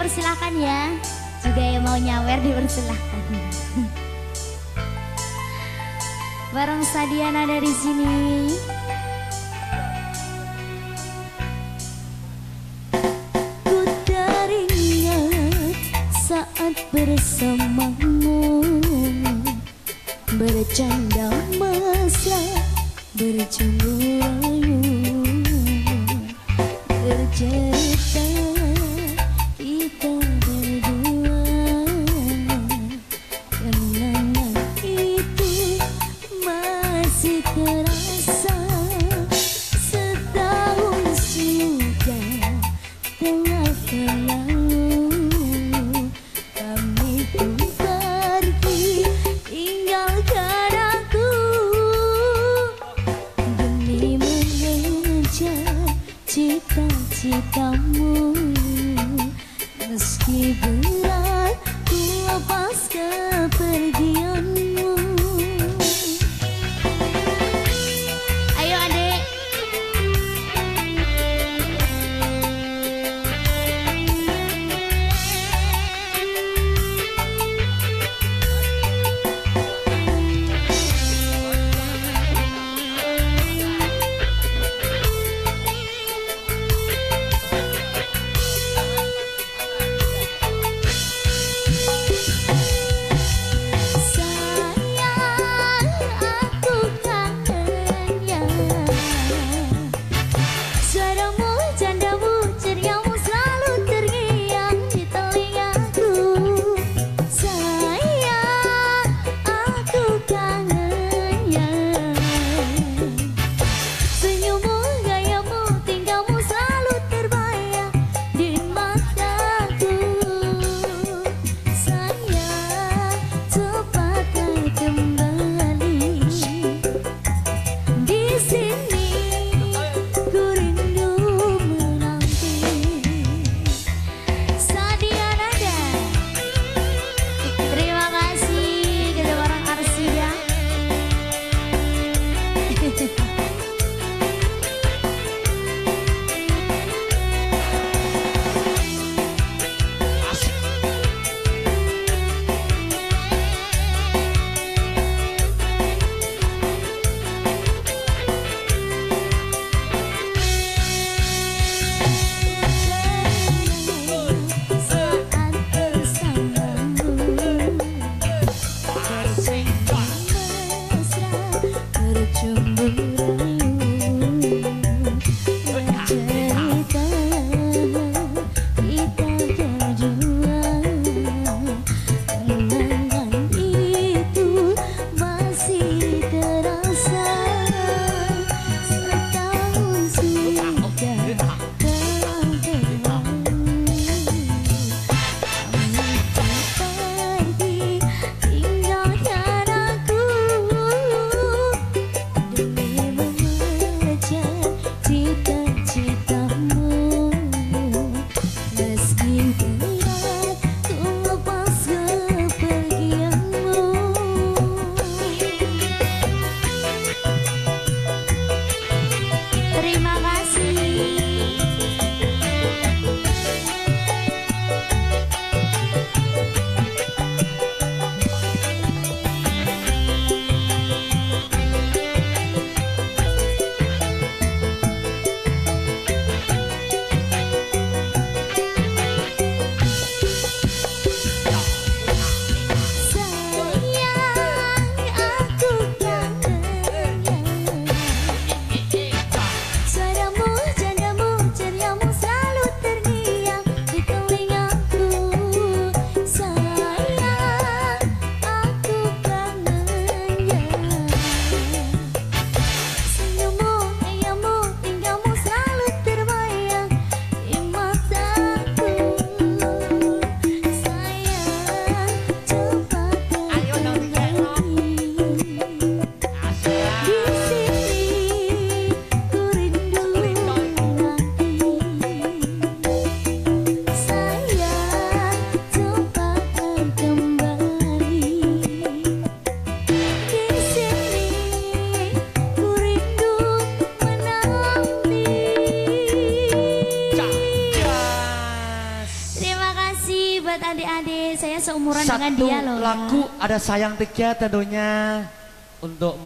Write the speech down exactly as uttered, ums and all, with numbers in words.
dipersilahkan ya. Juga yang mau nyawer dipersilahkan. Bareng Sadiana dari sini. Ku teringat saat bersamamu, bercanda mesra, bercumbu rayu, bercerita kita berdua. Kenangan itu masih terasa, setahun sudah telah berlalu. Kami pun pergi tinggalkan aku demi mengejar cita-citamu. Meski berat ku lepas kepergianmu. Ayo adek. buat adik-adik. Saya seumuran dengan Satu dia loh. lagu Ya. ada sayang tiga tentunya untuk